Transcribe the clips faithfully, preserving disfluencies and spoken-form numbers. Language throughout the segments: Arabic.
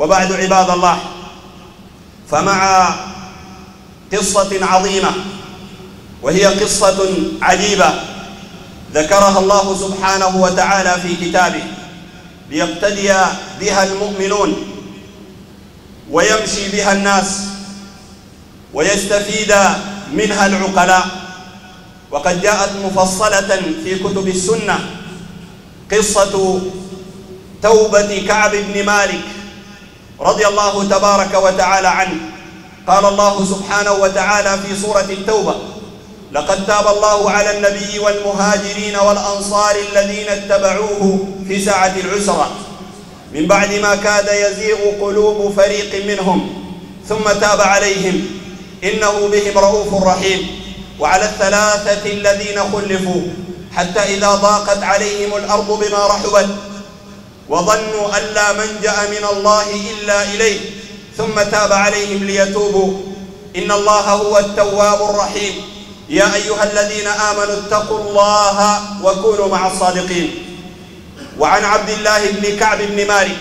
وبعد عباد الله، فمع قصة عظيمة وهي قصة عجيبة ذكرها الله سبحانه وتعالى في كتابه ليقتدي بها المؤمنون ويمشي بها الناس ويستفيد منها العقلاء. وقد جاءت مفصلة في كتب السنة قصة توبة كعب بن مالك رضي الله تبارك وتعالى عنه. قال الله سبحانه وتعالى في سورة التوبة: لقد تاب الله على النبي والمهاجرين والأنصار الذين اتبعوه في ساعة العسرة من بعد ما كاد يزيغ قلوب فريق منهم ثم تاب عليهم إنه بهم رؤوف رحيم. وعلى الثلاثة الذين خلفوا حتى إذا ضاقت عليهم الأرض بما رحبت وظنوا أن لا ملجأ من الله إلا إليه ثم تاب عليهم ليتوبوا إن الله هو التواب الرحيم. يا أيها الذين آمنوا اتقوا الله وكونوا مع الصادقين. وعن عبد الله بن كعب بن مالك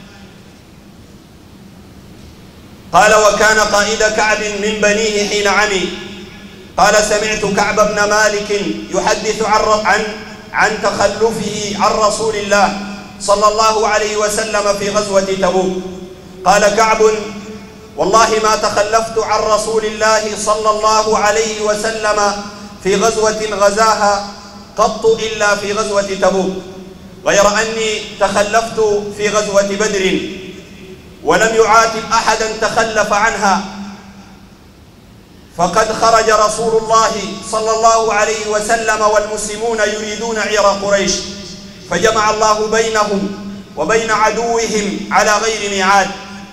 قال: وكان قائد كعب من بنيه حين عمي. قال: سمعت كعب بن مالك يحدث عن عن تخلفه عن رسول الله صلى الله عليه وسلم في غزوة تبوك. قال كعب: والله ما تخلفت عن رسول الله صلى الله عليه وسلم في غزوة غزاها قط إلا في غزوة تبوك، غير أني تخلفت في غزوة بدر ولم يعاتب أحدا تخلف عنها. فقد خرج رسول الله صلى الله عليه وسلم والمسلمون يريدون عير قريش، فجمع الله بينهم وبين عدوهم على غير ميعاد.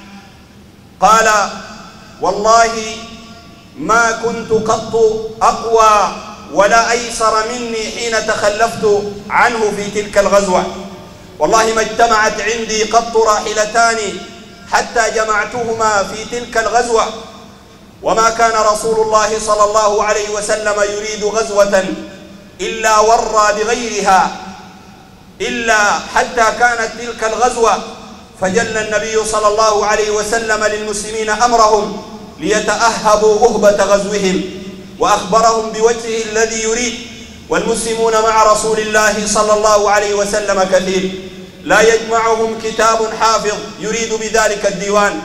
قال: والله ما كنت قط أقوى ولا أيسر مني حين تخلفت عنه في تلك الغزوة. والله ما اجتمعت عندي قط راحلتان حتى جمعتهما في تلك الغزوة. وما كان رسول الله صلى الله عليه وسلم يريد غزوة إلا ورى بغيرها إلا حتى كانت تلك الغزوة فجل النبي صلى الله عليه وسلم للمسلمين أمرهم ليتأهبوا أهبة غزوهم وأخبرهم بوجهه الذي يريد. والمسلمون مع رسول الله صلى الله عليه وسلم كثير، لا يجمعهم كتاب حافظ يريد بذلك الديوان.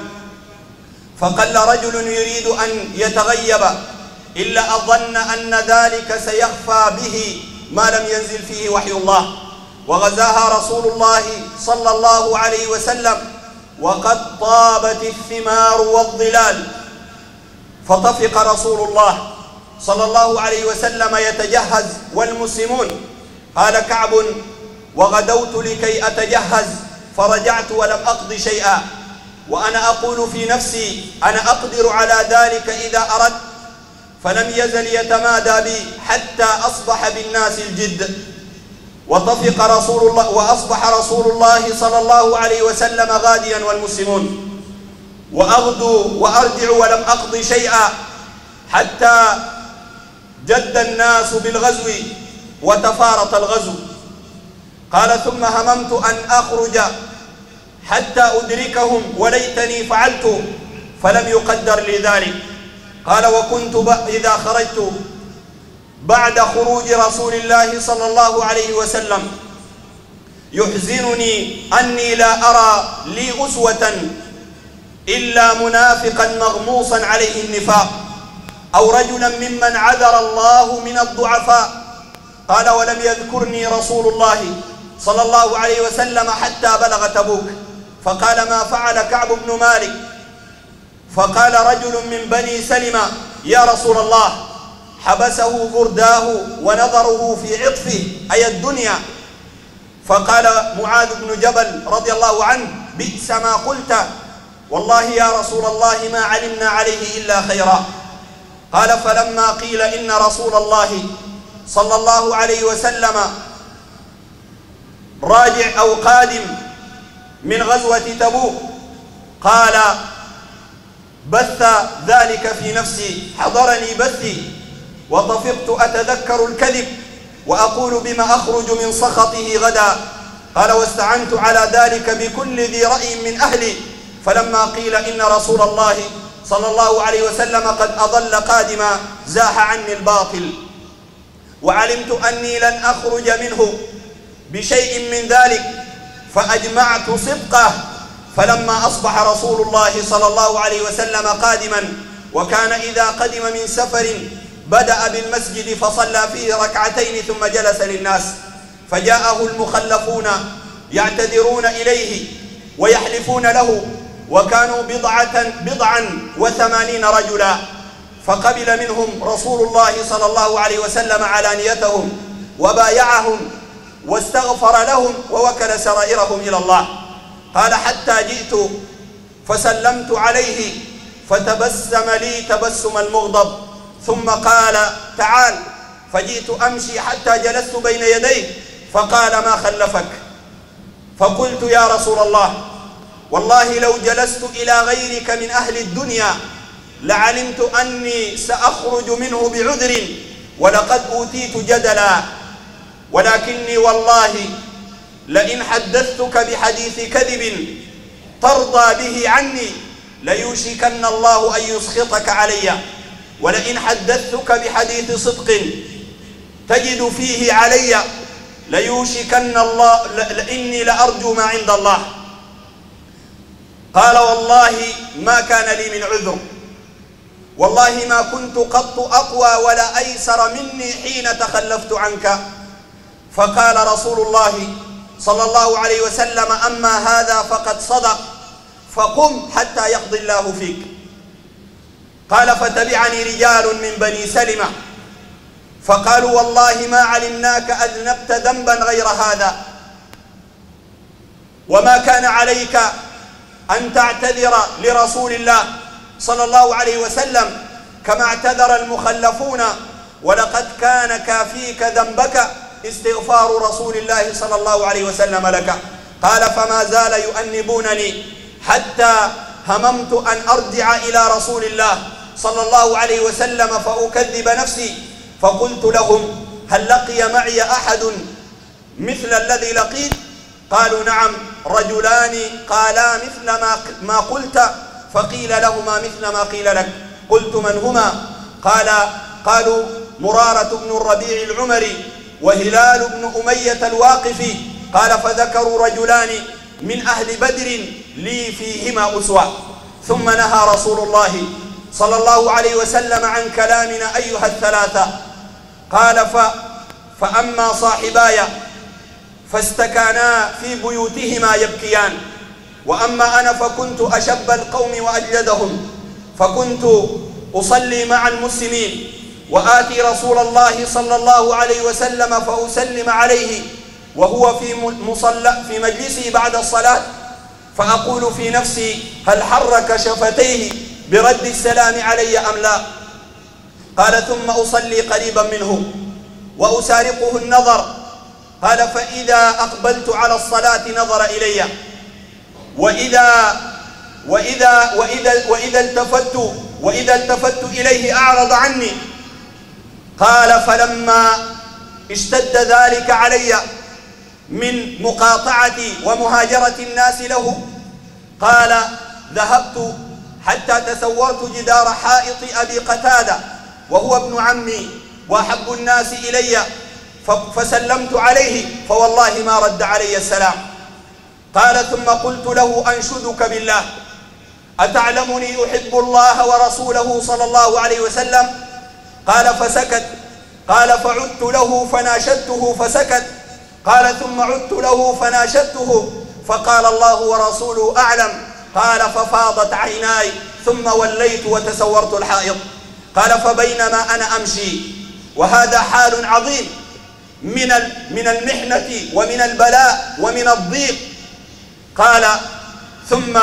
فقل رجل يريد أن يتغيب إلا أظن أن ذلك سيخفى به ما لم ينزل فيه وحي الله. وغزاها رسول الله صلى الله عليه وسلم وقد طابت الثمار والظلال. فطفق رسول الله صلى الله عليه وسلم يتجهز والمسلمون. قال كعب: وغدوت لكي أتجهز فرجعت ولم أقض شيئا، وأنا أقول في نفسي أنا أقدر على ذلك إذا أردت. فلم يزل يتمادى بي حتى أصبح بالناس الجد. وطفق رسول الله وأصبح رسول الله صلى الله عليه وسلم غاديا والمسلمون، وأغدو وأرجع ولم أقض شيئا حتى جد الناس بالغزو وتفارط الغزو. قال: ثم هممت أن أخرج حتى أدركهم وليتني فعلت فلم يقدر لي ذلك. قال: وكنت إذا خرجت بعد خروج رسول الله صلى الله عليه وسلم يحزنني أني لا أرى لي أسوة إلا منافقا مغموصا عليه النفاق أو رجلا ممن عذر الله من الضعفاء. قال: ولم يذكرني رسول الله صلى الله عليه وسلم حتى بلغ تبوك. فقال: ما فعل كعب بن مالك؟ فقال رجل من بني سلمة: يا رسول الله، حبسه برداه ونظره في عطفه أي الدنيا. فقال معاذ بن جبل رضي الله عنه: بئس ما قلت، والله يا رسول الله ما علمنا عليه إلا خيرا. قال: فلما قيل إن رسول الله صلى الله عليه وسلم راجع أو قادم من غزوة تبوك قال: بث ذلك في نفسي، حضرني بثي وطفقت أتذكر الكذب وأقول بما أخرج من سخطه غدا. قال: واستعنت على ذلك بكل ذي رأي من أهلي فلما قيل إن رسول الله صلى الله عليه وسلم قد أضل قادما زاح عني الباطل، وعلمت أني لن أخرج منه بشيء من ذلك، فأجمعت صدقه. فلما أصبح رسول الله صلى الله عليه وسلم قادما، وكان إذا قدم من سفر بدأ بالمسجد فصلى فيه ركعتين ثم جلس للناس، فجاءه المخلفون يعتذرون إليه ويحلفون له، وكانوا بضعة بضعا وثمانين رجلا، فقبل منهم رسول الله صلى الله عليه وسلم علانيتهم وبايعهم واستغفر لهم ووكل سرائرهم إلى الله. قال حتى جئت فسلمت عليه فتبسم لي تبسم المغضب، ثم قال تعال، فجئت أمشي حتى جلست بين يديه فقال ما خلفك؟ فقلت يا رسول الله والله لو جلست إلى غيرك من أهل الدنيا لعلمت أني سأخرج منه بعذر ولقد أوتيت جدلا، ولكني والله لئن حدثتك بحديث كذب ترضى به عني ليوشكن الله أن يسخطك علي، ولئن حدثتك بحديث صدق تجد فيه علي ليوشكن الله لإني لأرجو ما عند الله. قال والله ما كان لي من عذر، والله ما كنت قط أقوى ولا أيسر مني حين تخلفت عنك. فقال رسول الله صلى الله عليه وسلم أما هذا فقد صدق، فقم حتى يقضي الله فيك. قال فتبعني رجال من بني سلمة فقالوا والله ما علمناك أذنبت ذنبا غير هذا، وما كان عليك أن تعتذر لرسول الله صلى الله عليه وسلم كما اعتذر المخلفون، ولقد كان كافيك ذنبك استغفار رسول الله صلى الله عليه وسلم لك. قال فما زال يؤنبونني حتى هممت أن أرجع إلى رسول الله صلى الله عليه وسلم فأكذب نفسي، فقلت لهم هل لقي معي أحد مثل الذي لقيت؟ قالوا نعم رجلان قالا مثل ما ما قلت، فقيل لهما مثل ما قيل لك. قلت من هما؟ قال قالوا مرارة بن الربيع العمري وهلال بن أمية الواقفي. قال فذكروا رجلان من أهل بدر لي فيهما أسوة. ثم نهى رسول الله صلى الله عليه وسلم عن كلامنا أيها الثلاثة. قال ف فأما صاحباي فاستكانا في بيوتهما يبكيان، وأما أنا فكنت أشب القوم وأجلدهم، فكنت أصلي مع المسلمين وآتي رسول الله صلى الله عليه وسلم فأسلم عليه وهو في مصلى في مجلسه بعد الصلاة، فأقول في نفسي هل حرك شفتيه برد السلام علي أم لا؟ قال ثم أصلي قريبا منه وأسارقه النظر. قال فإذا أقبلت على الصلاة نظر إلي، وإذا وإذا وإذا وإذا التفت وإذا التفت إليه أعرض عني. قال فلما اشتد ذلك علي من مقاطعتي ومهاجرة الناس له، قال ذهبت حتى تسورت جدار حائط أبي قتادة وهو ابن عمي وأحب الناس إلي، فسلمت عليه فوالله ما رد علي السلام. قال ثم قلت له أنشدك بالله أتعلمني أحب الله ورسوله صلى الله عليه وسلم؟ قال فسكت. قال فعدت له فناشدته فسكت. قال ثم عدت له فناشدته فقال الله ورسوله أعلم. قال ففاضت عيناي ثم وليت وتسورت الحائط. قال فبينما أنا أمشي وهذا حال عظيم من من المحنة ومن البلاء ومن الضيق. قال ثم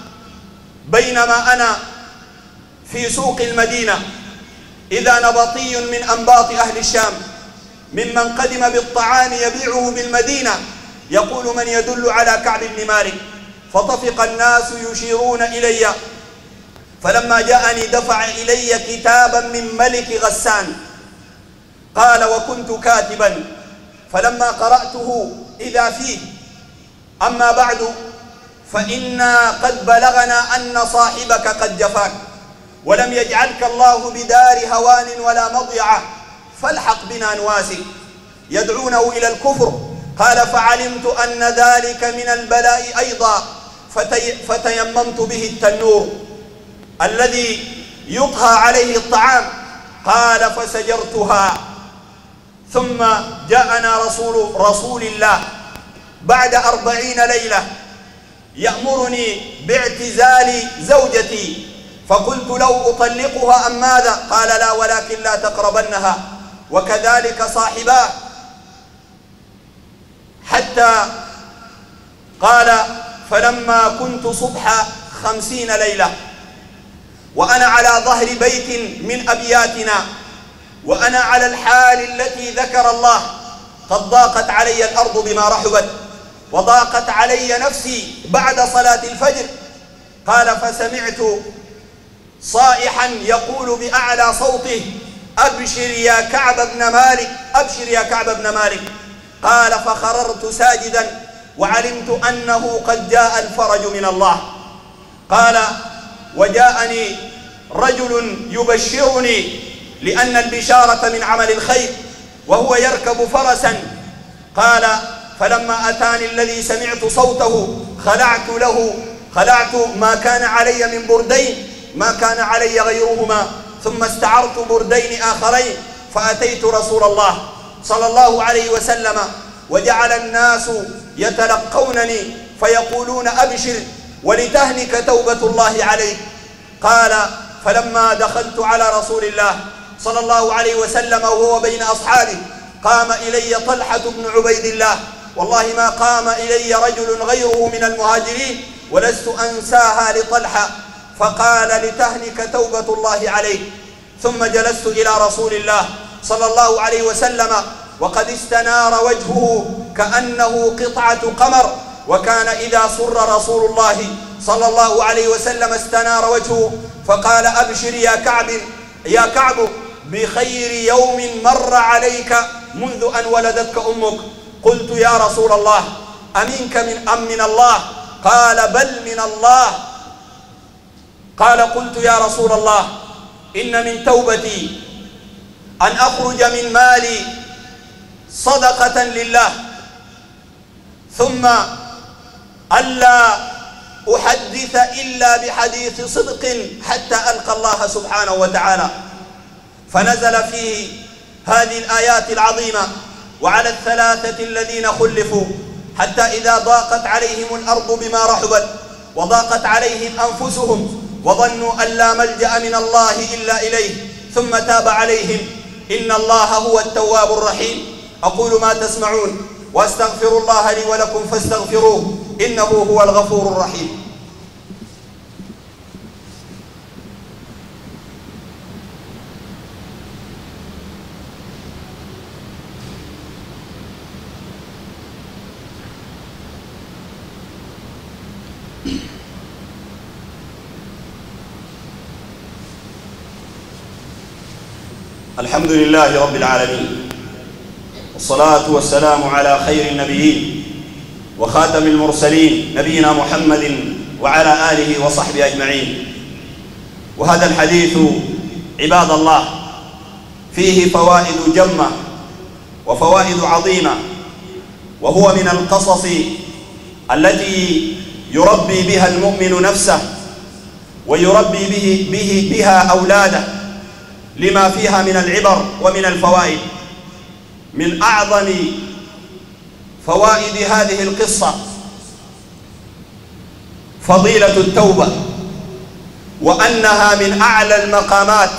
بينما أنا في سوق المدينة إذا نبطي من أنباط أهل الشام ممن قدم بالطعام يبيعه بالمدينة يقول من يدل على كعب بن مالك، فطفق الناس يشيرون إلي، فلما جاءني دفع إلي كتابا من ملك غسان. قال وكنت كاتبا، فلما قرأته إذا فيه أما بعد فإنا قد بلغنا أن صاحبك قد جفاك، ولم يجعلك الله بدار هوان ولا مضيعة، فالحق بنا نواسي. يدعونه إلى الكفر. قال فعلمت أن ذلك من البلاء أيضا فتي فتيممت به التنور الذي يطهى عليه الطعام. قال فسجرتها. ثم جاءنا رسول رسول الله بعد أربعين ليلة يأمرني باعتزال زوجتي، فقلت لو أطلقها أم ماذا؟ قال لا، ولكن لا تقربنها. وكذلك صاحباه، حتى قال فلما كنت صبح خمسين ليلة وأنا على ظهر بيت من أبياتنا، وأنا على الحال التي ذكر الله، قد ضاقت علي الأرض بما رحبت، وضاقت علي نفسي بعد صلاة الفجر. قال فسمعت صائحا يقول بأعلى صوته أبشر يا كعب بن مالك، أبشر يا كعب بن مالك. قال فخررت ساجدا وعلمت أنه قد جاء الفرج من الله. قال وجاءني رجل يبشرني، لأن البشارة من عمل الخير، وهو يركب فرسا. قال فلما أتاني الذي سمعت صوته خلعت له خلعت ما كان علي من بردين ما كان علي غيرهما، ثم استعرت بردين آخرين، فأتيت رسول الله صلى الله عليه وسلم، وجعل الناس يتلقونني فيقولون أبشر ولتهنك توبة الله عليك. قال فلما دخلت على رسول الله صلى الله عليه وسلم وهو بين أصحابه، قام إلي طلحة بن عبيد الله، والله ما قام إلي رجل غيره من المهاجرين ولست أنساها لطلحة، فقال لتهنك توبة الله عليك. ثم جلست إلى رسول الله صلى الله عليه وسلم وقد استنار وجهه كأنه قطعة قمر، وكان إذا سر رسول الله صلى الله عليه وسلم استنار وجهه، فقال أبشر يا كعب يا كعب بخير يوم مر عليك منذ أن ولدتك أمك. قلت يا رسول الله أمنك من أم من الله؟ قال بل من الله. قال قلت يا رسول الله إن من توبتي أن أخرج من مالي صدقة لله، ثم ألا أحدث إلا بحديث صدق حتى ألقى الله سبحانه وتعالى. فنزل فيه هذه الآيات العظيمة: وعلى الثلاثة الذين خلفوا حتى إذا ضاقت عليهم الأرض بما رحبت وضاقت عليهم أنفسهم وظنوا أن لا ملجأ من الله إلا إليه ثم تاب عليهم إن الله هو التواب الرحيم. أقول ما تسمعون وأستغفر الله لي ولكم فاستغفروه إنه هو الغفور الرحيم. الحمد لله رب العالمين، والصلاة والسلام على خير النبيين وخاتم المرسلين نبينا محمد وعلى آله وصحبه أجمعين. وهذا الحديث عباد الله فيه فوائد جمة وفوائد عظيمة، وهو من القصص التي يربي بها المؤمن نفسه ويربي به, به بها أولاده، لما فيها من العبر ومن الفوائد. من أعظم فوائد هذه القصة فضيلة التوبة، وأنها من أعلى المقامات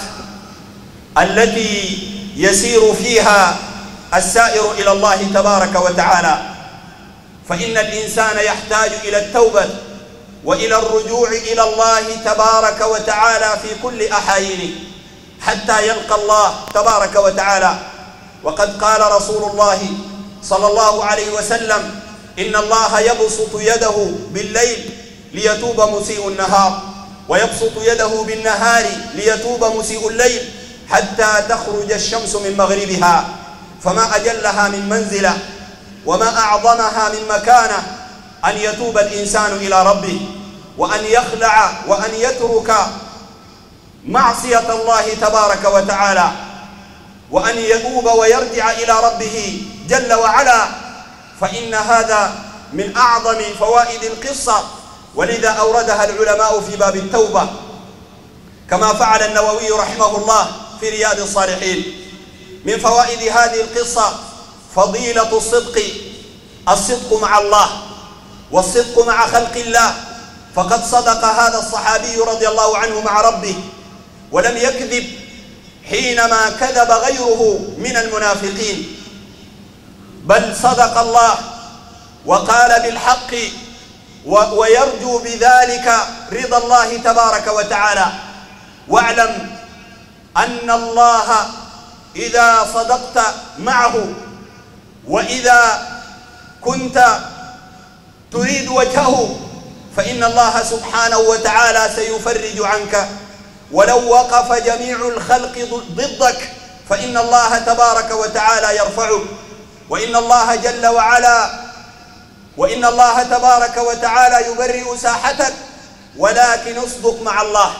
التي يسير فيها السائر إلى الله تبارك وتعالى. فإن الإنسان يحتاج إلى التوبة وإلى الرجوع إلى الله تبارك وتعالى في كل أحايينه حتى يلقى الله تبارك وتعالى. وقد قال رسول الله صلى الله عليه وسلم: إن الله يبسط يده بالليل ليتوب مسيء النهار، ويبسط يده بالنهار ليتوب مسيء الليل، حتى تخرج الشمس من مغربها. فما أجلها من منزلة وما أعظمها من مكانة أن يتوب الإنسان إلى ربه، وأن يخلع وأن يترك معصية الله تبارك وتعالى، وأن يتوب ويرجع إلى ربه جل وعلا، فإن هذا من أعظم فوائد القصة، ولذا أوردها العلماء في باب التوبة، كما فعل النووي رحمه الله في رياض الصالحين. من فوائد هذه القصة فضيلة الصدق، الصدق مع الله والصدق مع خلق الله، فقد صدق هذا الصحابي رضي الله عنه مع ربه ولم يكذب حينما كذب غيره من المنافقين، بل صدق الله وقال بالحق ويرجو بذلك رضا الله تبارك وتعالى. واعلم أن الله إذا صدقت معه وإذا كنت تريد وجهه فإن الله سبحانه وتعالى سيفرج عنك، ولو وقف جميع الخلق ضدك فإن الله تبارك وتعالى يرفعك، وإن الله جل وعلا وإن الله تبارك وتعالى يبرئ ساحتك، ولكن اصدق مع الله.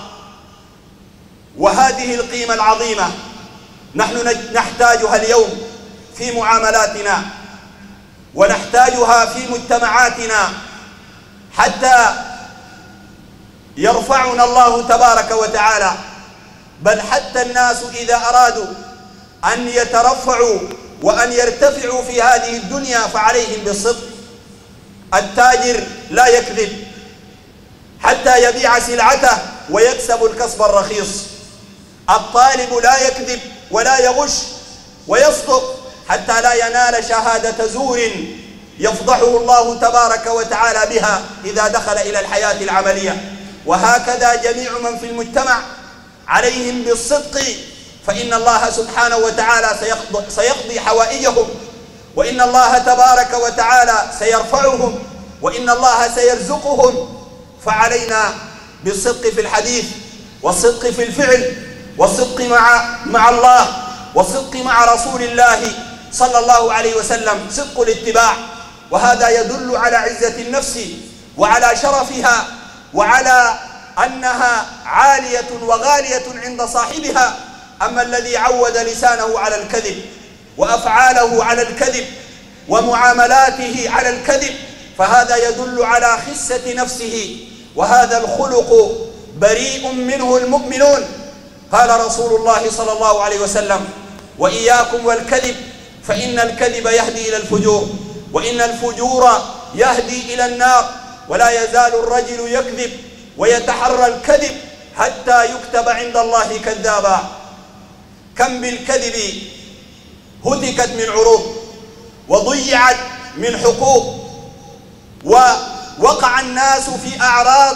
وهذه القيمة العظيمة نحن نحتاجها اليوم في معاملاتنا، ونحتاجها في مجتمعاتنا، حتى يرفعنا الله تبارك وتعالى. بل حتى الناس إذا أرادوا أن يترفعوا وأن يرتفعوا في هذه الدنيا فعليهم بالصدق. التاجر لا يكذب حتى يبيع سلعته ويكسب الكسب الرخيص، الطالب لا يكذب ولا يغش ويصدق حتى لا ينال شهادة زور يفضحه الله تبارك وتعالى بها إذا دخل إلى الحياة العملية. وهكذا جميع من في المجتمع عليهم بالصدق، فإن الله سبحانه وتعالى سيقضي حوائجهم، وإن الله تبارك وتعالى سيرفعهم، وإن الله سيرزقهم. فعلينا بالصدق في الحديث، والصدق في الفعل، والصدق مع مع الله، والصدق مع رسول الله صلى الله عليه وسلم، صدق الاتباع. وهذا يدل على عزة النفس وعلى شرفها وعلى أنها عالية وغالية عند صاحبها. أما الذي عود لسانه على الكذب وأفعاله على الكذب ومعاملاته على الكذب فهذا يدل على خسة نفسه، وهذا الخلق بريء منه المؤمنون. قال رسول الله صلى الله عليه وسلم: وإياكم والكذب فإن الكذب يهدي إلى الفجور، وإن الفجور يهدي إلى النار، ولا يزال الرجل يكذب ويتحرى الكذب حتى يكتب عند الله كذابا. كم بالكذب هتكت من عروض وضيعت من حقوق، ووقع الناس في أعراض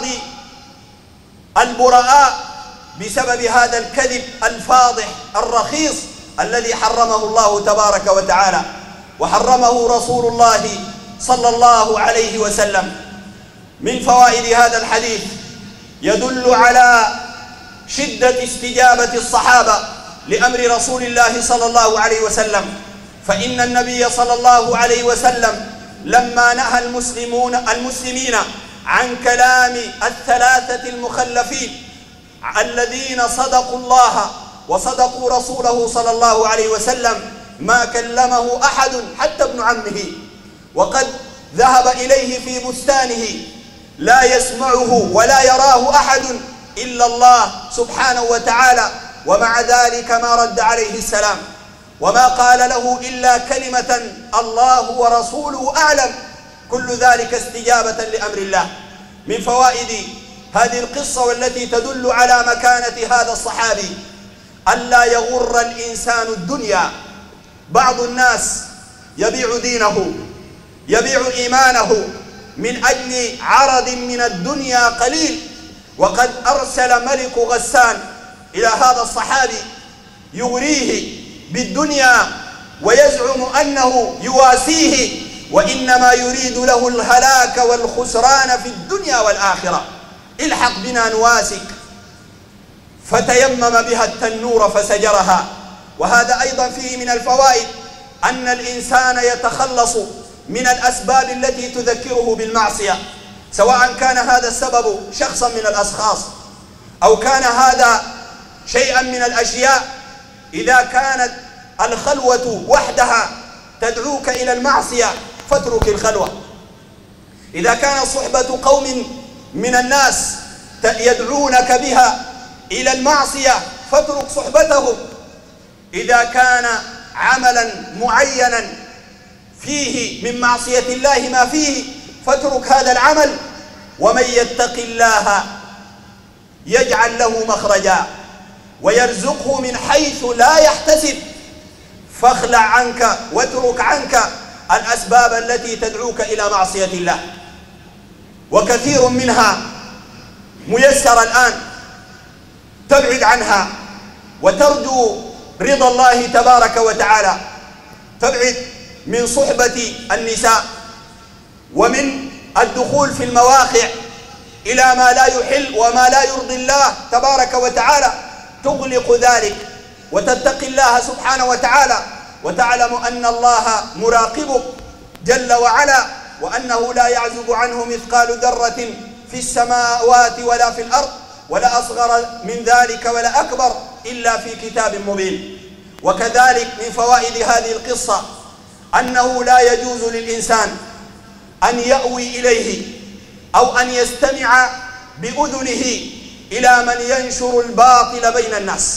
البراء بسبب هذا الكذب الفاضح الرخيص الذي حرمه الله تبارك وتعالى وحرمه رسول الله صلى الله عليه وسلم. من فوائد هذا الحديث يدل على شدة استجابة الصحابة لأمر رسول الله صلى الله عليه وسلم، فإن النبي صلى الله عليه وسلم لما نهى المسلمون المسلمين عن كلام الثلاثة المخلفين الذين صدقوا الله وصدقوا رسوله صلى الله عليه وسلم ما كلمه أحد حتى ابن عمه، وقد ذهب إليه في بستانه لا يسمعه ولا يراه أحد إلا الله سبحانه وتعالى، ومع ذلك ما رد عليه السلام وما قال له إلا كلمة الله ورسوله أعلم، كل ذلك استجابة لأمر الله. من فوائد هذه القصة والتي تدل على مكانة هذا الصحابي ألا يغر الإنسان الدنيا. بعض الناس يبيع دينه يبيع إيمانه من أجل عرض من الدنيا قليل، وقد أرسل ملك غسان إلى هذا الصحابي يغريه بالدنيا ويزعم أنه يواسيه، وإنما يريد له الهلاك والخسران في الدنيا والآخرة. الحق بنا نواسك، فتيمم بها التنور فسجرها. وهذا أيضا فيه من الفوائد أن الإنسان يتخلص من الأسباب التي تذكره بالمعصية، سواء كان هذا السبب شخصا من الأشخاص أو كان هذا شيئا من الأشياء. إذا كانت الخلوة وحدها تدعوك إلى المعصية فاترك الخلوة. إذا كان صحبة قوم من الناس يدعونك بها إلى المعصية فاترك صحبتهم. إذا كان عملا معينا فيه من معصية الله ما فيه فاترك هذا العمل. ومن يتق الله يجعل له مخرجا ويرزقه من حيث لا يحتسب. فاخلع عنك واترك عنك الأسباب التي تدعوك إلى معصية الله، وكثير منها ميسر الآن، تبعد عنها وترجو رضا الله تبارك وتعالى. تبعد من صحبة النساء ومن الدخول في المواقع إلى ما لا يحل وما لا يرضي الله تبارك وتعالى. تغلق ذلك وتتقي الله سبحانه وتعالى، وتعلم أن الله مراقبك جل وعلا، وأنه لا يعزب عنه مثقال ذرة في السماوات ولا في الأرض ولا أصغر من ذلك ولا أكبر إلا في كتاب مبين. وكذلك من فوائد هذه القصة أنه لا يجوز للإنسان أن يأوي إليه أو أن يستمع بأذنه إلى من ينشر الباطل بين الناس،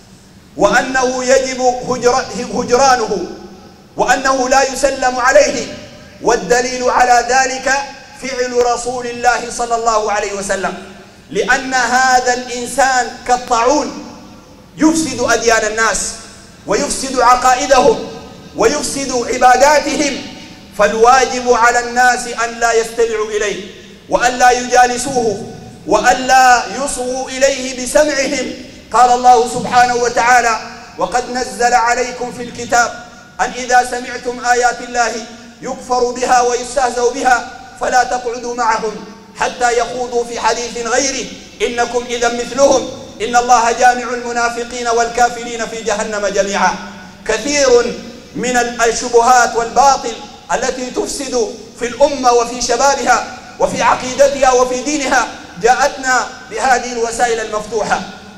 وأنه يجب هجرانه، وأنه لا يسلم عليه. والدليل على ذلك فعل رسول الله صلى الله عليه وسلم، لأن هذا الإنسان كالطاعون يفسد أديان الناس ويفسد عقائدهم ويفسد عباداتهم. فالواجب على الناس أن لا يستمعوا إليه وأن لا يجالسوه وأن لا يصغوا إليه بسمعهم. قال الله سبحانه وتعالى: وقد نزل عليكم في الكتاب أن إذا سمعتم آيات الله يكفر بها ويستهزأ بها فلا تقعدوا معهم حتى يخوضوا في حديث غيره إنكم إذا مثلهم إن الله جامع المنافقين والكافرين في جهنم جميعا. كثير من الشبهات والباطل التي تفسد في الأمة وفي شبابها وفي عقيدتها وفي دينها جاءتنا بهذه الوسائل المفتوحة.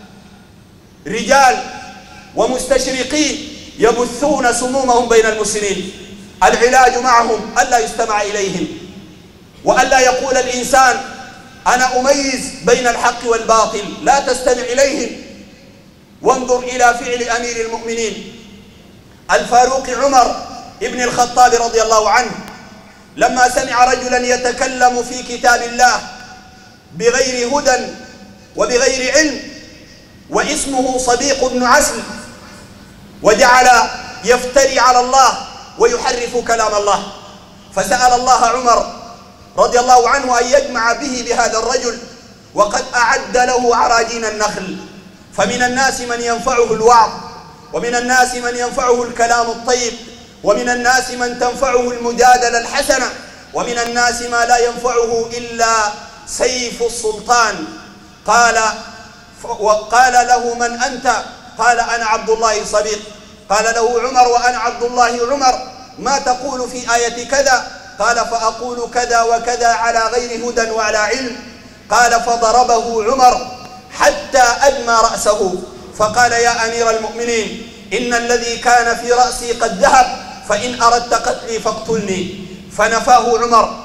رجال ومستشرقين يبثون سمومهم بين المسلمين. العلاج معهم ألا يستمع إليهم، وألا يقول الإنسان أنا أميز بين الحق والباطل. لا تستمع إليهم. وانظر إلى فعل أمير المؤمنين الفاروق عمر ابن الخطاب رضي الله عنه لما سمع رجلا يتكلم في كتاب الله بغير هدى وبغير علم واسمه صديق بن عسل، وجعل يفتري على الله ويحرف كلام الله، فسأل الله عمر رضي الله عنه أن يجمع به بهذا الرجل، وقد أعد له عراجين النخل. فمن الناس من ينفعه الوعظ، ومن الناس من ينفعه الكلام الطيب، ومن الناس من تنفعه المجادلة الحسنة، ومن الناس ما لا ينفعه إلا سيف السلطان. قال وقال له: من أنت؟ قال: أنا عبد الله صديق. قال له عمر: وأنا عبد الله عمر، ما تقول في آية كذا؟ قال: فأقول كذا وكذا على غير هدى وعلى علم. قال: فضربه عمر حتى أدمى رأسه، فقال: يا أمير المؤمنين، إن الذي كان في رأسي قد ذهب، فإن أردت قتلي فاقتلني. فنفاه عمر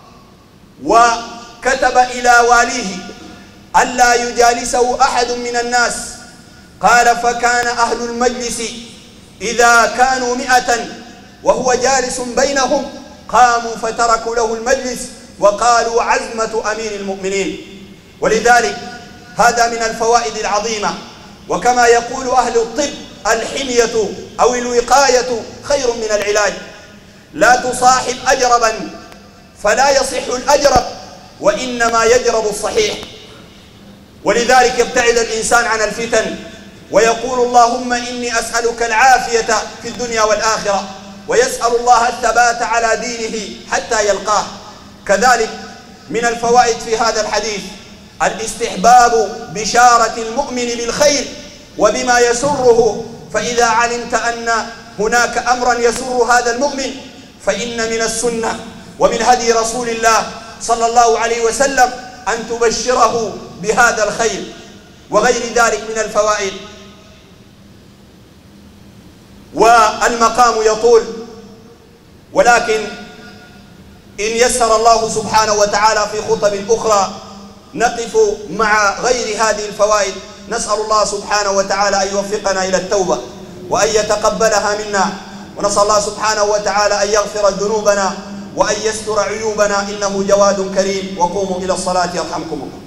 وكتب إلى واليه ألا يجالسه أحد من الناس. قال: فكان أهل المجلس إذا كانوا مئة وهو جالس بينهم قاموا فتركوا له المجلس وقالوا: عزمة أمير المؤمنين. ولذلك هذا من الفوائد العظيمة. وكما يقول أهل الطب: الحمية أو الوقاية خير من العلاج. لا تصاحب أجربا فلا يصح الأجرب، وإنما يجرب الصحيح. ولذلك يبتعد الإنسان عن الفتن ويقول: اللهم إني أسألك العافية في الدنيا والآخرة، ويسأل الله الثبات على دينه حتى يلقاه. كذلك من الفوائد في هذا الحديث الاستحباب بشارة المؤمن بالخير وبما يسره. فإذا علمت أن هناك أمرا يسر هذا المؤمن فإن من السنة ومن هدي رسول الله صلى الله عليه وسلم أن تبشره بهذا الخير وغير ذلك من الفوائد. والمقام يطول، ولكن إن يسر الله سبحانه وتعالى في خطب أخرى نقف مع غير هذه الفوائد. نسأل الله سبحانه وتعالى أن يوفقنا إلى التوبة وأن يتقبلها منا، ونسأل الله سبحانه وتعالى أن يغفر ذنوبنا وأن يستر عيوبنا، إنه جواد كريم. وقوموا إلى الصلاة يرحمكم الله.